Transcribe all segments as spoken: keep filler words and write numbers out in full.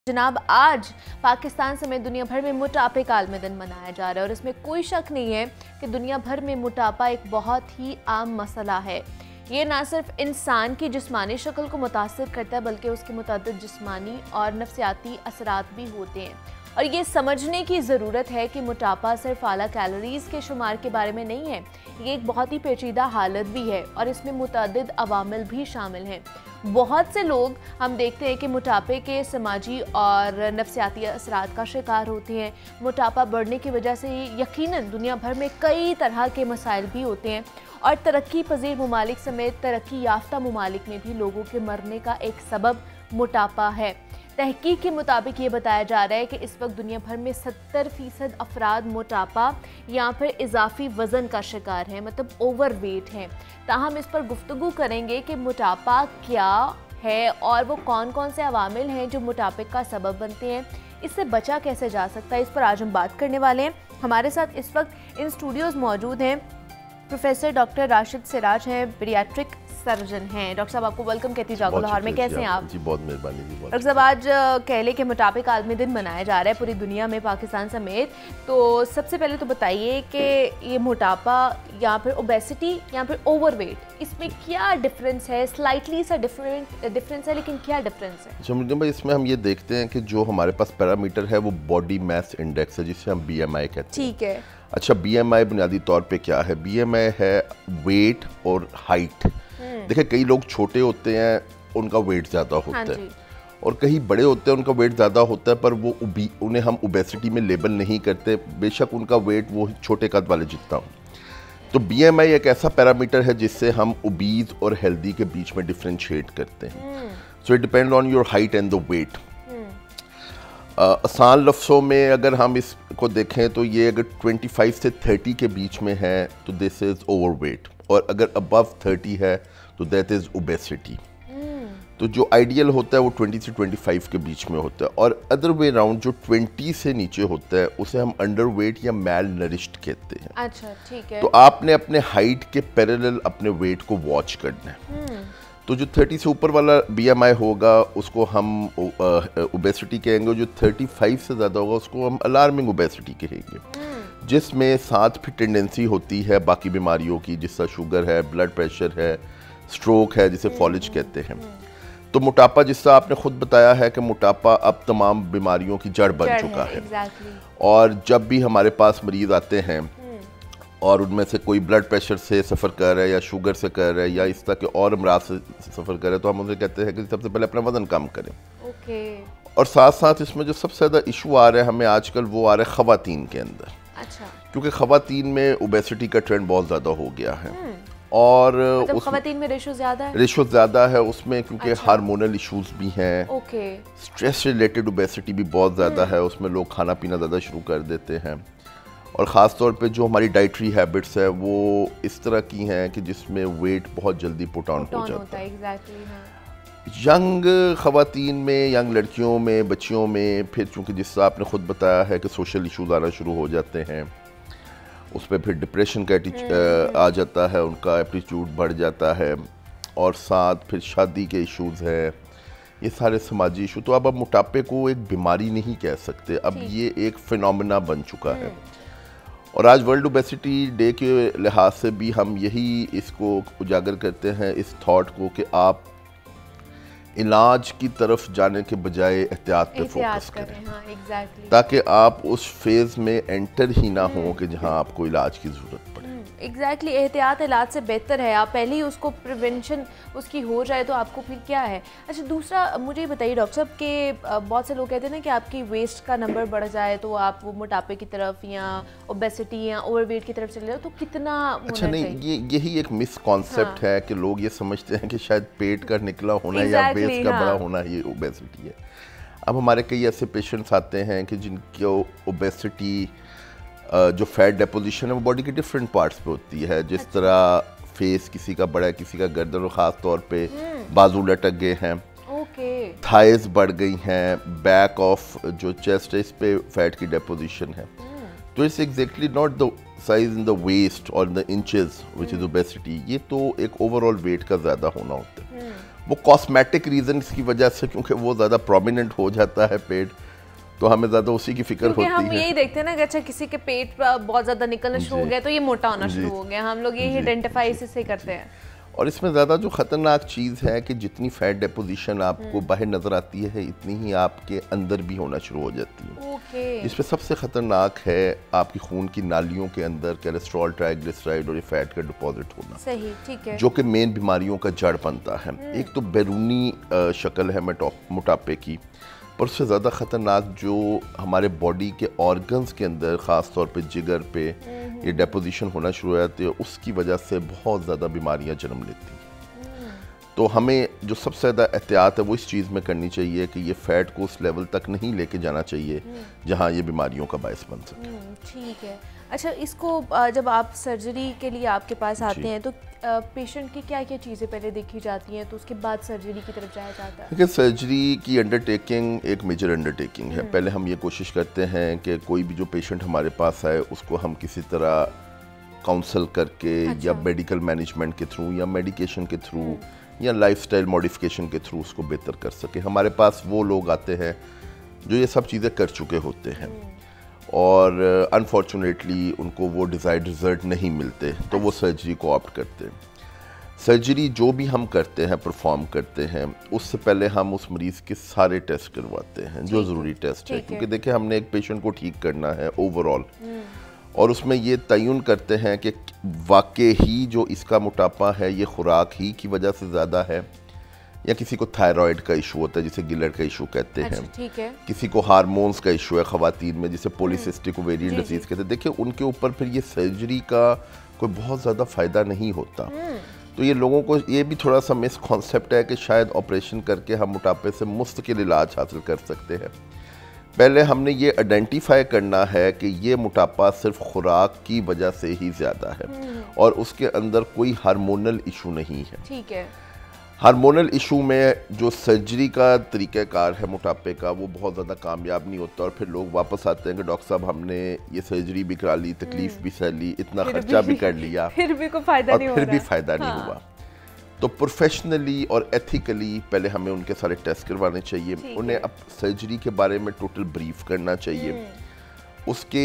जनाब, आज पाकिस्तान समेत दुनिया भर में मोटापे का आलमी दिन मनाया जा रहा है और इसमें कोई शक नहीं है कि दुनिया भर में मोटापा एक बहुत ही आम मसला है। ये ना सिर्फ इंसान की जिस्मानी शक्ल को मुतासर करता है बल्कि उसके मुतअद्दिद जिस्मानी और नफ्सियाती असरात भी होते हैं। और ये समझने की ज़रूरत है कि मोटापा सिर्फ आला कैलोरीज़ के शुमार के बारे में नहीं है, ये एक बहुत ही पेचीदा हालत भी है और इसमें मुतअद्दिद अवामिल भी शामिल हैं। बहुत से लोग हम देखते हैं कि मोटापे के समाजी और नफ्सियाती असरात का शिकार होते हैं। मोटापा बढ़ने की वजह से यकीनन दुनिया भर में कई तरह के मसाइल भी होते हैं और तरक्की पजीर ममालिक समेत तरक्की याफ्ता ममालिक में भी लोगों के मरने का एक सबब मोटापा है। तहकीक के मुताबिक ये बताया जा रहा है कि इस वक्त दुनिया भर में सत्तर फीसद अफराद मोटापा या फिर इजाफी वज़न का शिकार है, मतलब ओवर वेट हैं। ताहम इस पर गुफ्तगू करेंगे कि मोटापा क्या है और वो कौन कौन से अवामिल हैं जो मोटापे का सबब बनते हैं, इससे बचा कैसे जा सकता है, इस पर आज हम बात करने वाले हैं। हमारे साथ इस वक्त इन स्टूडियोज़ मौजूद हैं प्रोफेसर डॉक्टर राशिद सिराज हैं, पीडियाट्रिक सर्जन हैं। डॉक्टर साहब, आपको वेलकम कहती जागो लाहौर में। कैसे हैं आप? जी बहुत मेहरबानी जी। डॉक्टर साहब, आज कह लें कि मोटापे का आलमी दिन मनाया जा रहा है पूरी दुनिया में, पाकिस्तान समेत। तो सबसे पहले तो बताइए कि ये मोटापा या फिर ओबेसिटी या फिर ओवरवेट, इसमें क्या डिफरेंस है? स्लाइटली सा डिफरेंट डिफरेंस है, लेकिन क्या डिफरेंस है? अच्छा भाई, इसमें हम ये देखते हैं कि जो हमारे पास पैरामीटर है वो बॉडी मास इंडेक्स है, जिसे हम बी एम आई कहते हैं। ठीक है। अच्छा, बी एम आई बुनियादी तौर पे क्या है? बी एम आई है वेट और हाइट। देखिए, कई लोग छोटे होते हैं, उनका वेट ज़्यादा होता हाँ है, और कहीं बड़े होते हैं, उनका वेट ज़्यादा होता है, पर वो उबी उन्हें हम ओबेसिटी में लेबल नहीं करते, बेशक उनका वेट वो छोटे कद वाले जितना हो। तो बी एम आई एक ऐसा पैरामीटर है जिससे हम ओबीज और हेल्दी के बीच में डिफ्रेंशिएट करते हैं। So it depend on your height and the weight. आसान लफ्ज़ों में अगर हम इसको देखें तो ये अगर पच्चीस से तीस के बीच में है तो दिस इज़ ओवरवेट, और अगर अबव तीस है तो दैट इज़ ओबेसिटी। तो जो आइडियल होता है वो बीस से पच्चीस के बीच में होता है, और अदर वे राउंड जो बीस से नीचे होता है उसे हम अंडरवेट या मैल नरिश्ड कहते हैं। अच्छा, ठीक है। तो आपने अपने हाइट के पैरेलल अपने वेट को वॉच करना है। तो जो तीस से ऊपर वाला बी एम आई होगा उसको हम ओबेसिटी कहेंगे, जो पैंतीस से ज़्यादा होगा उसको हम अलार्मिंग ओबेसिटी कहेंगे, जिसमें साथ फिर टेंडेंसी होती है बाकी बीमारियों की, जिसका शुगर है, ब्लड प्रेशर है, स्ट्रोक है, जिसे फॉलिज कहते हैं। तो मोटापा, जिसका आपने खुद बताया है कि मोटापा अब तमाम बीमारियों की जड़ बन चुका है, है। और जब भी हमारे पास मरीज आते हैं और उनमें से कोई ब्लड प्रेशर से सफ़र कर रहा है या शुगर से कर रहा है या इस तरह के और अमराज से सफ़र कर रहे हैं, तो हम उनसे कहते हैं कि सबसे पहले अपना वज़न कम करें। ओके। और साथ साथ इसमें जो सबसे ज़्यादा इशू आ रहा है हमें आजकल, वो आ रहा है ख़वातीन के अंदर। अच्छा। क्योंकि ख़वातीन में ओबेसिटी का ट्रेंड बहुत ज़्यादा हो गया है, और मतलब ख़वातीन में रेशो ज़्यादा है रेशो ज़्यादा है उसमें, क्योंकि अच्छा। हार्मोनल इश्यूज भी हैं। ओके। स्ट्रेस रिलेटेड ओबेसिटी भी बहुत ज़्यादा है, उसमें लोग खाना पीना ज़्यादा शुरू कर देते हैं, और ख़ास तौर पे जो हमारी डाइटरी हैबिट्स है वो इस तरह की हैं कि जिसमें वेट बहुत जल्दी पुट ऑन हो जाता है। एग्जैक्टली, हाँ। यंग ख़वातीन में, यंग लड़कियों में, बच्चियों में, फिर चूँकि जिससे आपने ख़ुद बताया है कि सोशल इशूज़ आना शुरू हो जाते हैं, उस पर फिर डिप्रेशन का आ जाता है, उनका एप्टीट्यूड बढ़ जाता है, और साथ फिर शादी के इश्यूज़ हैं, ये सारे समाजी इशू। तो अब अब मोटापे को एक बीमारी नहीं कह सकते, अब ये एक फिनोमेना बन चुका है, और आज वर्ल्ड ओबेसिटी डे के लिहाज से भी हम यही इसको उजागर करते हैं, इस थॉट को कि आप इलाज की तरफ जाने के बजाय एहतियात पे फोकस करें, हाँ, exactly. ताकि आप उस फेज़ में एंटर ही ना हो कि जहां आपको इलाज की ज़रूरत पड़े। एग्जैक्टली, एहतियात इलाज से बेहतर है। आप पहले ही उसको प्रिवेंशन उसकी हो जाए तो आपको फिर क्या है। अच्छा, दूसरा मुझे बताइए डॉक्टर साहब कि बहुत से लोग कहते हैं ना कि आपकी वेस्ट का नंबर बढ़ जाए तो आप वो मोटापे की तरफ या ओबेसिटी या ओवरवेट की तरफ चले जाओ, तो कितना अच्छा नहीं, ये यही एक मिस कॉन्सेप्ट हाँ। है कि लोग ये समझते हैं कि शायद पेट का निकला होना exactly, या वेस्ट का हाँ। बड़ा होना ये ओबेसिटी है। अब हमारे कई ऐसे पेशेंट्स आते हैं कि जिनकी ओबेसिटी जो फैट डेपोजिशन है वो बॉडी के डिफरेंट पार्ट्स पे होती है, जिस अच्छा। तरह फेस किसी का बड़ा है, किसी का गर्दन, और ख़ास तौर पे बाजू लटक गए हैं, ओके, थाइज बढ़ गई हैं, बैक ऑफ जो चेस्ट है इस पे फैट की डेपोजिशन है। तो it's exactly not the size in the waist और the inches which is obesity, ये तो एक ओवरऑल वेट का ज़्यादा होना होता है। वो कॉस्मेटिक रीजंस की वजह से, क्योंकि वो ज़्यादा प्रोमिनेंट हो जाता है पेट, तो हमें ज़्यादा उसी की फिक्र होती है। हम यही देखते हैं ना कि अच्छा किसी के पेट बहुत ज़्यादा निकलना शुरू हो गया तो ये मोटा होना शुरू हो गया, हम लोग यही आइडेंटिफाई इससे करते हैं। और इसमें ज़्यादा जो ख़तरनाक चीज़ है कि जितनी फैट डेपोजिशन आपको बाहर नज़र आती है, इतनी ही आपके अंदर भी होना शुरू हो जाती है। ओके। इसमें सबसे ख़तरनाक है आपकी खून की नालियों के अंदर कोलेस्ट्रॉल, ट्राइग्लिसराइड और ये फैट का डिपॉजिट होना। सही, ठीक है। जो कि मेन बीमारियों का जड़ बनता है। एक तो बैरूनी शक्ल है मोटापे की, पर उससे ज़्यादा ख़तरनाक जो हमारे बॉडी के ऑर्गन्स के अंदर, ख़ास तौर पे जिगर पे ये डेपोजिशन होना शुरू हो जाती है, उसकी वजह से बहुत ज़्यादा बीमारियां जन्म लेती हैं। तो हमें जो सबसे ज़्यादा एहतियात है वो इस चीज़ में करनी चाहिए कि ये फ़ैट को उस लेवल तक नहीं लेके जाना चाहिए जहां ये बीमारियों का बायस बन सके। ठीक है। अच्छा, इसको जब आप सर्जरी के लिए आपके पास आते हैं तो पेशेंट की क्या क्या चीज़ें पहले देखी जाती हैं, तो उसके बाद सर्जरी की तरफ जाया जाता है? देखिए, सर्जरी की अंडरटेकिंग एक मेजर अंडरटेकिंग है। पहले हम ये कोशिश करते हैं कि कोई भी जो पेशेंट हमारे पास आए उसको हम किसी तरह काउंसल करके, अच्छा, या मेडिकल मैनेजमेंट के थ्रू या मेडिकेशन के थ्रू या लाइफस्टाइल मॉडिफिकेशन के थ्रू उसको बेहतर कर सके। हमारे पास वो लोग आते हैं जो ये सब चीज़ें कर चुके होते हैं और अनफॉर्चुनेटली उनको वो डिज़ायर्ड रिजल्ट नहीं मिलते, तो वो सर्जरी को ऑप्ट करते हैं। सर्जरी जो भी हम करते हैं, परफॉर्म करते हैं, उससे पहले हम उस मरीज़ के सारे टेस्ट करवाते हैं जो ज़रूरी टेस्ट है, क्योंकि देखिए हमने एक पेशेंट को ठीक करना है ओवरऑल, और उसमें ये तयन करते हैं कि वाकई ही जो इसका मोटापा है ये खुराक ही की वजह से ज़्यादा है, या किसी को थायराइड का इशू होता है जिसे गिलर का इशू कहते हैं, अच्छा, ठीक है। किसी को हार्मोन्स का इशू है खवातीन में जिसे पॉलीसिस्टिक ओवेरियन डिजीज कहते हैं। देखिए उनके ऊपर फिर ये सर्जरी का कोई बहुत ज़्यादा फ़ायदा नहीं होता। तो ये लोगों को ये भी थोड़ा सा मिस कॉन्सेप्ट है कि शायद ऑपरेशन करके हम मोटापे से मुस्तकिल इलाज हासिल कर सकते हैं। पहले हमने ये आइडेंटिफाई करना है कि ये मोटापा सिर्फ खुराक की वजह से ही ज़्यादा है और उसके अंदर कोई हार्मोनल इशू नहीं है। ठीक है। हार्मोनल इशू में जो सर्जरी का तरीक़ाकार है मोटापे का, वो बहुत ज़्यादा कामयाब नहीं होता और फिर लोग वापस आते हैं कि डॉक्टर साहब हमने ये सर्जरी भी करा ली, तकलीफ भी सह ली, इतना खर्चा भी कर लिया, फिर भी कोई फ़ायदा नहीं और फिर भी फ़ायदा नहीं हुआ। तो प्रोफेशनली और एथिकली पहले हमें उनके सारे टेस्ट करवाने चाहिए, उन्हें अब सर्जरी के बारे में टोटल ब्रीफ करना चाहिए, उसके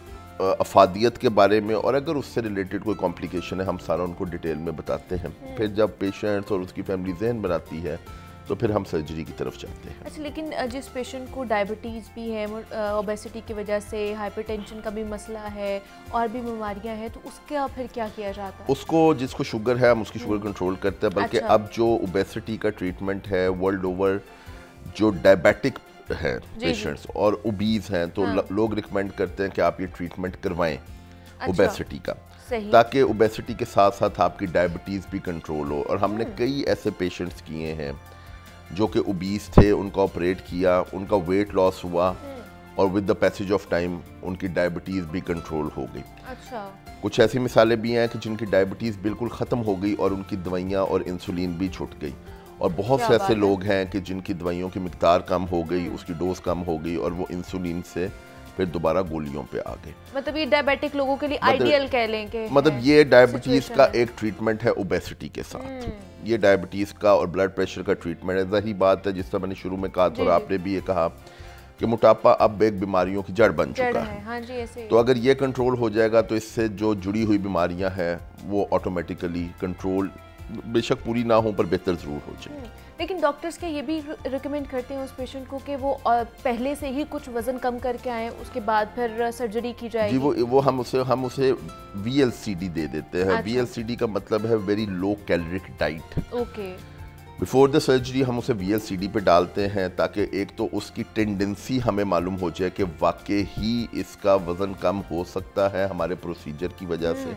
अफादियत के बारे में, और अगर उससे रिलेटेड कोई कॉम्प्लिकेशन है हम सारा उनको डिटेल में बताते हैं। फिर जब पेशेंट्स और उसकी फैमिली जहन बनाती है तो फिर हम सर्जरी की तरफ जाते हैं। अच्छा, लेकिन जिस पेशेंट को डायबिटीज़ भी है, ओबेसिटी की वजह से हाइपरटेंशन का भी मसला है और भी बीमारियां हैं, तो उसका फिर क्या किया जाता है? उसको, जिसको शुगर है हम उसकी शुगर कंट्रोल करते हैं, बल्कि अच्छा। अब जो ओबेसिटी का ट्रीटमेंट है वर्ल्ड ओवर, जो डायबिटिक है पेशेंट्स और ओबीज हैं, तो हाँ। लोग रिकमेंड करते हैं कि आप ये ट्रीटमेंट करवाएं ओबेसिटी का, ताकि ओबेसिटी के साथ साथ आपकी डायबिटीज़ भी कंट्रोल हो। और हमने कई ऐसे पेशेंट्स किए हैं जो कि ओबीज थे, उनका ऑपरेट किया, उनका वेट लॉस हुआ और with the passage of time उनकी डायबिटीज़ भी कंट्रोल हो गई। अच्छा। कुछ ऐसी मिसालें भी हैं कि जिनकी डायबिटीज़ बिल्कुल ख़त्म हो गई और उनकी दवाइयाँ और इंसुलिन भी छूट गई, और बहुत से ऐसे लोग हैं कि जिनकी दवाइयों की मिकदार कम हो गई, उसकी डोज कम हो गई और वो इंसुलिन से फिर दोबारा गोलियों पे आ गए। मतलब ये डायबिटिक लोगों के लिए आइडियल कह लें कि मतलब ये डायबिटीज़ का एक ट्रीटमेंट है ओबेसिटी के साथ। ये डायबिटीज़ का और ब्लड प्रेशर का ट्रीटमेंट है। ज़ाहिर बात है, जिस तरह मैंने शुरू में कहा था और आपने भी ये कहा कि मोटापा अब एक बीमारियों की जड़ बन चुका है। हाँ जी, ऐसे। तो अगर ये कंट्रोल हो जाएगा तो इससे जो जुड़ी हुई बीमारियां हैं वो ऑटोमेटिकली कंट्रोल, बेशक पूरी ना हो पर बेहतर ज़रूर हो जाए। लेकिन डॉक्टर्स क्या ये भी रिकमेंड करते हैं उस पेशेंट को कि वो पहले से ही कुछ वजन कम करके आए, उसके बाद फिर सर्जरी की जाएगी? जी, वो वो हम उसे हम उसे वी एल सी डी दे देते हैं। वी एल सी डी का मतलब है very low caloric diet. Okay. Before the surgery हम उसे वी एल सी डी पे डालते हैं ताकि एक तो उसकी टेंडेंसी हमें मालूम हो जाए कि वाकई ही इसका वज़न कम हो सकता है हमारे प्रोसीजर की वजह से,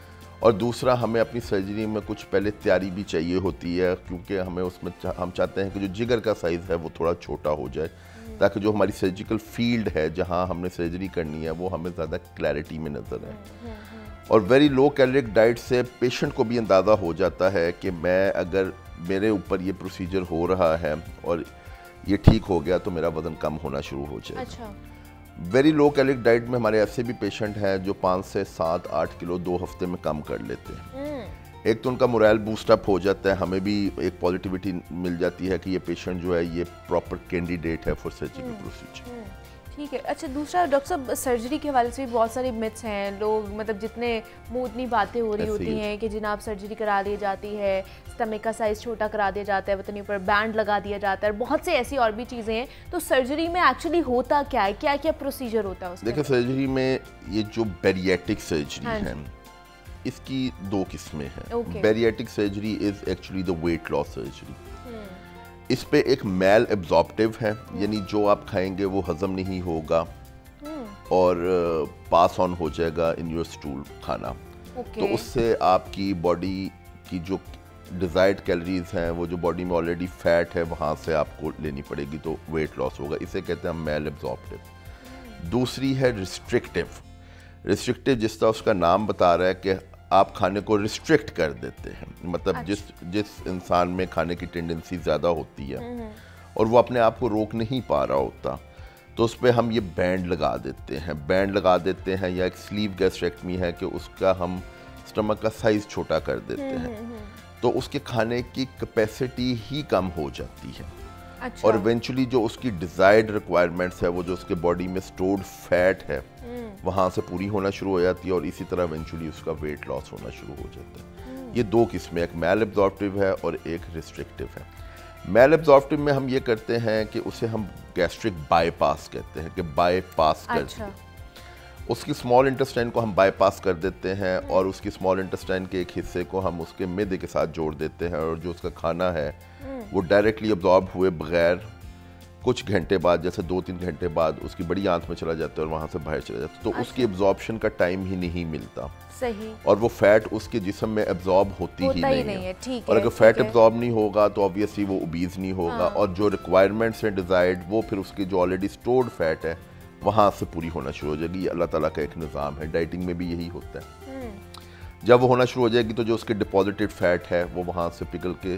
और दूसरा हमें अपनी सर्जरी में कुछ पहले तैयारी भी चाहिए होती है, क्योंकि हमें उसमें चा, हम चाहते हैं कि जो जिगर का साइज़ है वो थोड़ा छोटा हो जाए, ताकि जो हमारी सर्जिकल फील्ड है जहां हमने सर्जरी करनी है वो हमें ज़्यादा क्लैरिटी में नज़र आए। और वेरी लो कैलोरिक डाइट से पेशेंट को भी अंदाज़ा हो जाता है कि मैं अगर मेरे ऊपर ये प्रोसीजर हो रहा है और ये ठीक हो गया तो मेरा वज़न कम होना शुरू हो जाएगा। अच्छा। वेरी लो कैलोरिक डाइट में हमारे ऐसे भी पेशेंट हैं जो पाँच से सात आठ किलो दो हफ्ते में कम कर लेते हैं। एक तो उनका मोरल बूस्ट अप हो जाता है, हमें भी एक पॉजिटिविटी मिल जाती है कि ये पेशेंट जो है ये प्रॉपर कैंडिडेट है फॉर सर्जिकल प्रोसीजर। ठीक है। अच्छा, दूसरा डॉक्टर साहब, सर्जरी के हवाले से भी बहुत सारे मिथ्स हैं। लोग मतलब जितने मुंह उतनी बातें हो रही होती हैं कि जनाब सर्जरी करा ली जाती है, स्टमक का साइज़ छोटा करा दिया जाता है, वतनी ऊपर बैंड लगा दिया जाता है, बहुत से ऐसी और भी चीज़ें हैं। तो सर्जरी में एक्चुअली होता क्या है, क्या क्या प्रोसीजर होता है उसमें? देखिए, सर्जरी में ये जो बैरिएट्रिक सर्जरी है इसकी दो किस्में हैं। Bariatric surgery is actually the weight loss surgery. इस पे एक मैल एब्जॉर्प्टिव है, यानी जो आप खाएंगे वो हजम नहीं होगा और पास ऑन हो जाएगा इन योर स्टूल खाना। तो उससे आपकी बॉडी की जो डिजायर्ड कैलोरीज हैं, वो जो बॉडी में ऑलरेडी फैट है, वहाँ से आपको लेनी पड़ेगी, तो वेट लॉस होगा। इसे कहते हैं मैल एब्जॉर्प्टिव। दूसरी है रिस्ट्रिक्टिव। रिस्ट्रिक्टिव जिस तरह उसका नाम बता रहा है कि आप खाने को रिस्ट्रिक्ट कर देते हैं, मतलब अच्छा। जिस जिस इंसान में खाने की टेंडेंसी ज़्यादा होती है और वो अपने आप को रोक नहीं पा रहा होता, तो उस पर हम ये बैंड लगा देते हैं बैंड लगा देते हैं या एक स्लीव गैस्ट्रेक्टमी है कि उसका हम स्टमक का साइज़ छोटा कर देते हैं, तो उसके खाने की कैपेसिटी ही कम हो जाती है। अच्छा। और इवेंचुअली जो उसकी डिजायर्ड रिक्वायरमेंट्स है, वो जो उसके बॉडी में स्टोर्ड फैट है, वहाँ से पूरी होना शुरू हो जाती है और इसी तरह इवेंचुअली उसका वेट लॉस होना शुरू हो जाता है। ये दो किस्में, एक मैल एब्जॉर्प्टिव है और एक रिस्ट्रिक्टिव है। मैल एब्जॉर्प्टिव में हम ये करते हैं कि उसे हम गैस्ट्रिक बाईपास कहते हैं, कि बाईपास कर अच्छा। उसकी स्मॉल इंटेस्टाइन को हम बाईपास कर देते हैं और उसकी स्मॉल इंटेस्टाइन के एक हिस्से को हम उसके मिड के साथ जोड़ देते हैं और जो उसका खाना है वो डायरेक्टली अब्जॉर्ब हुए बगैर कुछ घंटे बाद, जैसे दो तीन घंटे बाद, उसकी बड़ी आंत में चला जाता है और वहाँ से बाहर चला जाता है। तो अच्छा। उसकी एब्जॉर्प्शन का टाइम ही नहीं मिलता। सही। और वो फैट उसके जिस्म में एब्जॉर्ब होती ही नहीं, नहीं है। ठीक और अगर फैट एब्जॉर्ब नहीं होगा तो ऑब्वियसली वो ओबीज नहीं होगा। हाँ। और जो रिक्वायरमेंट्स हैं डिजायर्ड, वो फिर उसकी जो ऑलरेडी स्टोर्ड फैट है वहाँ से पूरी होना शुरू हो जाएगी। ये अल्लाह ताला का एक निज़ाम है, डाइटिंग में भी यही होता है। जब वो होना शुरू हो जाएगी तो जो उसके डिपॉजिटेड फैट है वो वहाँ से पिघल के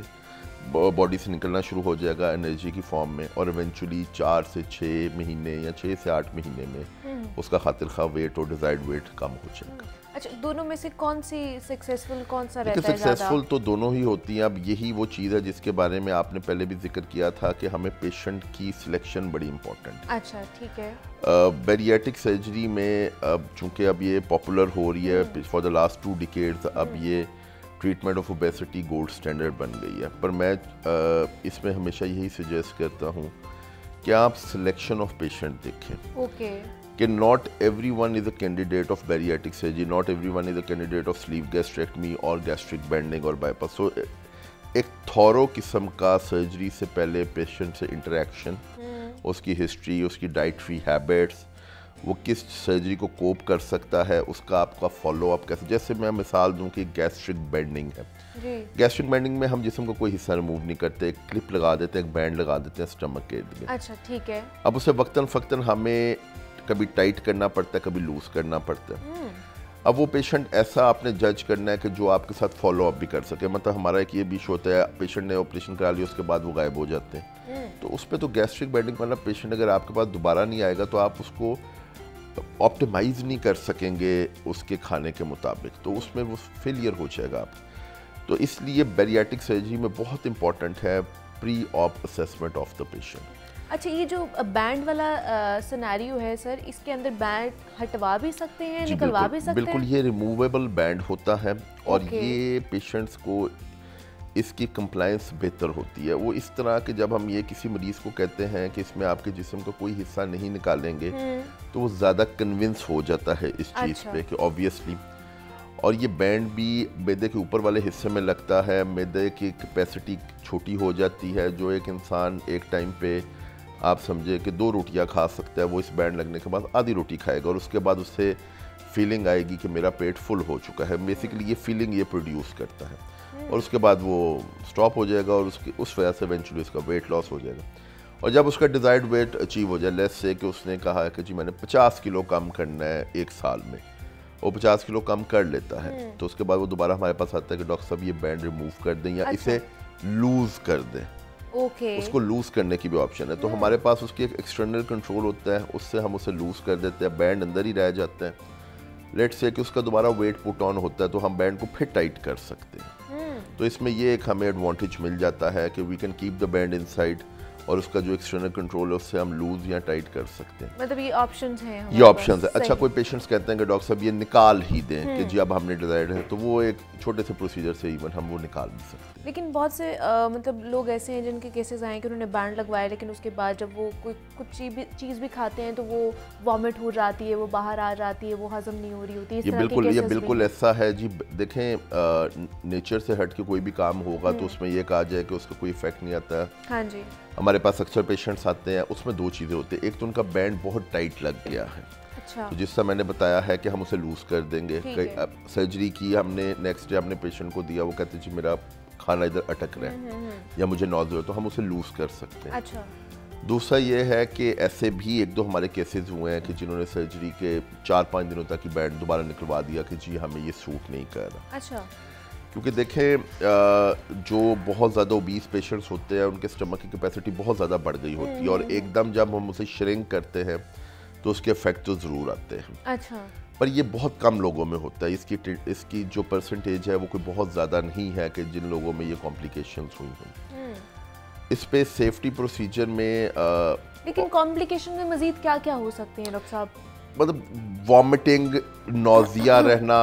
बॉडी से निकलना शुरू हो जाएगा एनर्जी की फॉर्म में, और इवेंचुअली चार से छः महीने या छः से आठ महीने में उसका खातिर खा वेट और डिजायर्ड वेट कम हो जाएगा। अच्छा, दोनों में से कौन सी सक्सेसफुल, कौन सा रहता है? सक्सेसफुल तो दोनों ही होती हैं। अब यही वो चीज़ है जिसके बारे में आपने पहले भी जिक्र किया था कि हमें पेशेंट की सिलेक्शन बड़ी इंपॉर्टेंट है। अच्छा, ठीक है। बैरिएट्रिक सर्जरी में अब चूंकि अब ये पॉपुलर हो रही है for the last two decades, अब ये treatment of obesity gold standard बन गई है। पर मैं आ, इसमें हमेशा यही सजेस्ट करता हूँ कि आप सिलेक्शन ऑफ पेशेंट देखें। ओके। कि not every one is a candidate of bariatric surgery, not every one is a candidate of sleeve gastrectomy और गैस्ट्रिक बेंडिंग और बाईपास। सो एक थॉरो किस्म का सर्जरी से पहले पेशेंट से इंटरेक्शन, उसकी हिस्ट्री, उसकी डाइटरी हैबिट्स, वो किस सर्जरी को कोप कर सकता है, उसका आपका फॉलो अप कैसे। जैसे मैं मिसाल दूं कि गैस्ट्रिक बेंडिंग है, गैस्ट्रिक बेंडिंग में हम जिस्म का कोई हिस्सा रिमूव नहीं करते, एक क्लिप लगा देते हैं, एक बैंड लगा देते हैं स्टमक के लिए। अच्छा, ठीक है। अब उसे वक्तन फ़क्तन हमें कभी टाइट करना पड़ता है, कभी लूज करना पड़ता है। अब वो पेशेंट ऐसा आपने जज करना है कि जो आपके साथ फॉलो अप भी कर सके। मतलब हमारा एक ये भी इशू होता है, पेशेंट ने ऑपरेशन करा लिया, उसके बाद वो गायब हो जाते हैं, तो उस पर तो गैस्ट्रिक बेंडिंग वाला पेशेंट अगर आपके पास दोबारा नहीं आएगा तो आप उसको ऑप्टिमाइज नहीं कर सकेंगे उसके खाने के मुताबिक, तो उसमें वो फेलियर हो जाएगा आप। तो इसलिए बैरिएट्रिक सर्जरी में बहुत इंपॉर्टेंट है pre op assessment of the patient. अच्छा, ये जो बैंड वाला सिनेरियो है सर, इसके अंदर बैंड हटवा भी सकते हैं, निकलवा भी सकते हैं? बिल्कुल, ये रिमूवेबल बैंड होता है और ये पेशेंट्स को इसकी कंप्लायंस बेहतर होती है। वो इस तरह कि जब हम ये किसी मरीज़ को कहते हैं कि इसमें आपके जिस्म का कोई हिस्सा नहीं निकालेंगे, तो वो ज़्यादा कन्विंस हो जाता है इस चीज़ अच्छा। पे कि ऑब्वियसली। और ये बैंड भी मैदे के ऊपर वाले हिस्से में लगता है, मैदे की कैपेसिटी छोटी हो जाती है। जो एक इंसान एक टाइम पे आप समझे कि दो रोटियां खा सकता है, वो इस बैंड लगने के बाद आधी रोटी खाएगा और उसके बाद उससे फीलिंग आएगी कि मेरा पेट फुल हो चुका है। बेसिकली ये फीलिंग ये प्रोड्यूस करता है और उसके बाद वो स्टॉप हो जाएगा और उसकी उस वजह से इवेंचुअली उसका वेट लॉस हो जाएगा। और जब उसका डिज़ायर्ड वेट अचीव हो जाए, लेट्स से कि उसने कहा कि जी मैंने पचास किलो कम करना है एक साल में, वो पचास किलो कम कर लेता है, तो उसके बाद वो दोबारा हमारे पास आता है कि डॉक्टर साहब ये बैंड रिमूव कर दें या इसे लूज़ कर दें। ओके। उसको लूज़ करने की भी ऑप्शन है। तो हमारे पास उसकी एक एक्सटर्नल कंट्रोल होता है, उससे हम उसे लूज़ कर देते हैं, बैंड अंदर ही रह जाता है। लेट्स से कि उसका दोबारा वेट पुट ऑन होता है तो हम बैंड को फिर टाइट कर सकते हैं। तो इसमें ये एक हमें एडवांटेज मिल जाता है कि we can keep the band inside और उसका जो एक्सटर्नल कंट्रोल है उससे हम लूज या टाइट कर सकते हैं। मतलब ये ऑप्शंस हैं, ये ऑप्शंस है। अच्छा, कोई पेशेंट्स कहते हैं कि डॉक्टर साहब ये निकाल ही दें कि जी अब हमने डिजायर्ड है, तो वो एक छोटे से प्रोसीजर से इवन हम वो निकाल भी सकते हैं। लेकिन बहुत से आ, मतलब लोग ऐसे हैं जिनके केसेस आए कि उन्होंने बैंड लगवाया लेकिन उसके बाद जब वो कोई कुछ चीज़ भी चीज़ भी खाते हैं तो वो वॉमिट हो जाती है, वो बाहर आ जाती है, वो हजम नहीं हो रही होती है। ये बिल्कुल ये बिल्कुल ऐसा है जी। देखें, नेचर से हट के कोई भी काम होगा तो उसमें ये कहा जाए कि उसका कोई इफेक्ट नहीं आता है। हाँ जी। हमारे पास अक्सर पेशेंट्स आते हैं, उसमें दो चीज़ें होती हैं। एक तो उनका बैंड बहुत टाइट लग गया है, अच्छा, तो जिससे मैंने बताया है कि हम उसे लूज कर देंगे। सर्जरी की हमने, नेक्स्ट डे हमने पेशेंट को दिया, वो कहते जी मेरा खाना इधर अटक रहा है या मुझे नॉज़ल, तो हम उसे लूज कर सकते हैं। अच्छा। दूसरा ये है कि ऐसे भी एक दो हमारे केसेस हुए हैं कि जिन्होंने सर्जरी के चार पाँच दिनों तक ही बैंड दोबारा निकलवा दिया कि जी हमें ये सूट नहीं कर रहा। अच्छा। क्योंकि देखें, जो बहुत ज़्यादा ओबीस पेशेंट्स होते हैं उनके स्टमक की कैपेसिटी बहुत ज़्यादा बढ़ गई होती है और एकदम जब हम उसे श्रिंक करते हैं तो उसके इफेक्ट तो ज़रूर आते हैं। अच्छा। पर ये बहुत कम लोगों में होता है। इसकी इसकी जो परसेंटेज है वो कोई बहुत ज़्यादा नहीं है कि जिन लोगों में ये कॉम्प्लिकेशंस हुई हों। इस पे सेफ्टी प्रोसीजर में आ, लेकिन कॉम्प्लिकेशन में मज़ीद क्या क्या हो सकते हैं डॉक्टर साहब? मतलब वॉमिटिंग, नौजिया रहना,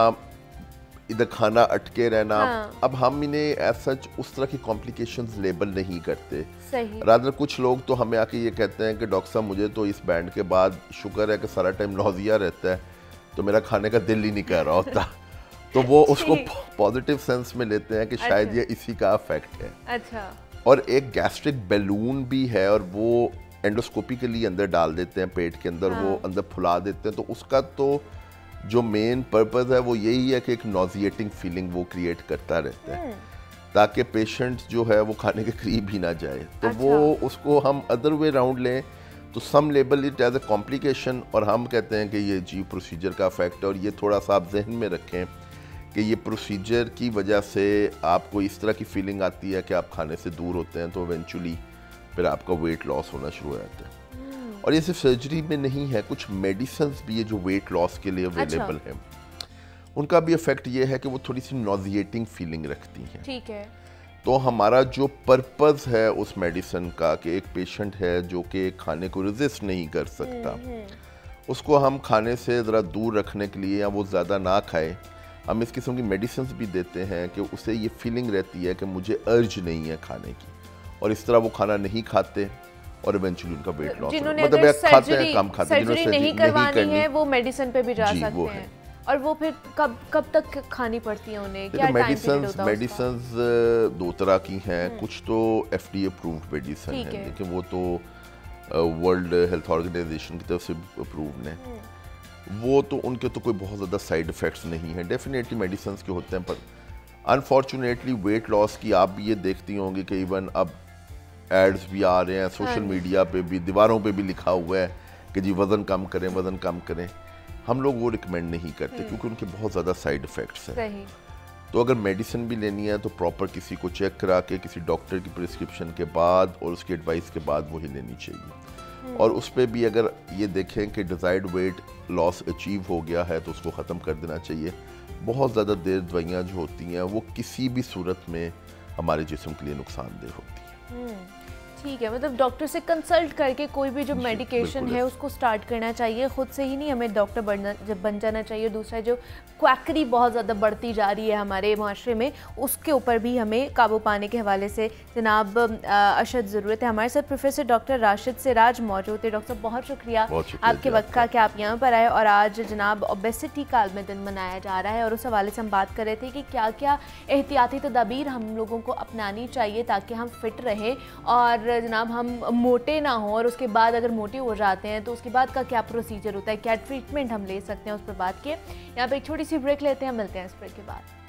इधर खाना अटके रहना। हाँ। अब हम इन्हें एज सच उस तरह की कॉम्प्लिकेशंस लेबल नहीं करते। सही। रादर कुछ लोग तो हमें आके ये कहते हैं कि डॉक्टर साहब मुझे तो इस बैंड के बाद शुक्र है कि सारा टाइम नौजिया रहता है, तो मेरा खाने का दिल ही नहीं कर रहा होता। तो वो उसको पॉजिटिव सेंस में लेते हैं कि शायद अच्छा। ये इसी का इफेक्ट है। अच्छा। और एक गैस्ट्रिक बैलून भी है और वो एंडोस्कोपी के लिए अंदर डाल देते हैं पेट के अंदर। हाँ। वो अंदर फुला देते हैं, तो उसका तो जो मेन पर्पस है वो यही है कि एक नॉजिएटिंग फीलिंग वो क्रिएट करता रहता है ताकि पेशेंट जो है वो खाने के करीब ही ना जाए। तो अच्छा। वो उसको हम अदर वे राउंड लें तो some label it as a complication और हम कहते हैं कि ये जी प्रोसीजर का इफेक्ट है। और ये थोड़ा सा आप जहन में रखें कि ये प्रोसीजर की वजह से आपको इस तरह की फीलिंग आती है कि आप खाने से दूर होते हैं, तो इवेंचुअली फिर आपका वेट लॉस होना शुरू हो जाता है। और ये सिर्फ सर्जरी में नहीं है, कुछ मेडिसिन भी है जो वेट लॉस के लिए अवेलेबल अच्छा। है। उनका भी इफेक्ट ये है कि वो थोड़ी सी नॉजिएटिंग फीलिंग रखती हैं। ठीक है। तो हमारा जो पर्पस है उस मेडिसिन का कि एक पेशेंट है जो कि खाने को रेजिस्ट नहीं कर सकता, उसको हम खाने से ज़रा दूर रखने के लिए या वो ज़्यादा ना खाए, हम इस किस्म की मेडिसिन भी देते हैं कि उसे ये फीलिंग रहती है कि मुझे अर्ज नहीं है खाने की, और इस तरह वो खाना नहीं खाते और इवेंचुअली उनका वेट लॉस मतलब खाते हैं कम खाते हैं। सर्जरी नहीं करवानी है वो मेडिसिन पे भी जा सकते हैं। और वो फिर कब कब तक खानी पड़ती है उन्हें? क्या टाइम पीरियड होता है? मेडिसिन्स दो तरह की हैं। कुछ तो एफडीए अप्रूव्ड मेडिसिन है, लेकिन वो तो वर्ल्ड हेल्थ ऑर्गेनाइजेशन की तरफ से अप्रूव्ड है। वो तो उनके तो कोई बहुत ज़्यादा साइड इफ़ेक्ट्स नहीं है। डेफिनेटली मेडिसिन के होते हैं, पर अनफॉर्चुनेटली वेट लॉस की आप भी ये देखती होंगी कि इवन अब एड्स भी आ रहे हैं सोशल मीडिया पे भी, दीवारों पे भी लिखा हुआ है कि जी वज़न कम करें, वज़न कम करें। हम लोग वो रिकमेंड नहीं करते क्योंकि उनके बहुत ज़्यादा साइड इफ़ेक्ट्स हैं। तो अगर मेडिसिन भी लेनी है तो प्रॉपर किसी को चेक करा के किसी डॉक्टर की प्रिस्क्रिप्शन के बाद और उसकी एडवाइस के बाद वही लेनी चाहिए। और उस पर भी अगर ये देखें कि डिज़ायर्ड वेट लॉस अचीव हो गया है तो उसको ख़त्म कर देना चाहिए। बहुत ज़्यादा देर दवाइयाँ जो होती हैं वो किसी भी सूरत में हमारे जिस्म के लिए नुकसानदेह होती हैं। ठीक है, मतलब डॉक्टर से कंसल्ट करके कोई भी जो मेडिकेशन है उसको स्टार्ट करना चाहिए। खुद से ही नहीं हमें डॉक्टर बनना बन जाना चाहिए। दूसरा जो क्वैकरी बहुत ज़्यादा बढ़ती जा रही है हमारे माशरे में, उसके ऊपर भी हमें काबू पाने के हवाले से जनाब अशद ज़रूरत है। हमारे साथ प्रोफेसर डॉक्टर राशिद सिराज मौजूद थे। डॉक्टर साहब बहुत शुक्रिया आपके वक्त का कि आप यहाँ पर आए और आज जनाब ओबेसिटी का आलमी दिन मनाया जा रहा है और उस हवाले से हम बात कर रहे थे कि क्या क्या एहतियाती तदाबीर हम लोगों को अपनानी चाहिए ताकि हम फिट रहें और जनाब हम मोटे ना हो, और उसके बाद अगर मोटे हो जाते हैं तो उसके बाद का क्या प्रोसीजर होता है, क्या ट्रीटमेंट हम ले सकते हैं, उस पर बात किए। यहाँ पे एक छोटी सी ब्रेक लेते हैं, मिलते हैं इस ब्रेक के बाद।